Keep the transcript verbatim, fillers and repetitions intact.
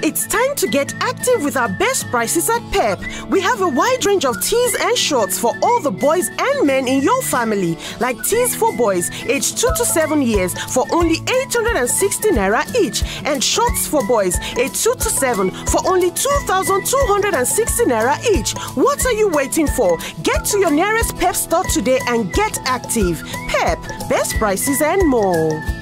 It's time to get active with our best prices at P E P. We have a wide range of tees and shorts for all the boys and men in your family, like tees for boys aged two to seven years for only eight hundred sixty naira each, and shorts for boys aged two to seven for only two thousand two hundred sixty naira each. What are you waiting for? Get to your nearest P E P store today and get active. P E P, best prices and more.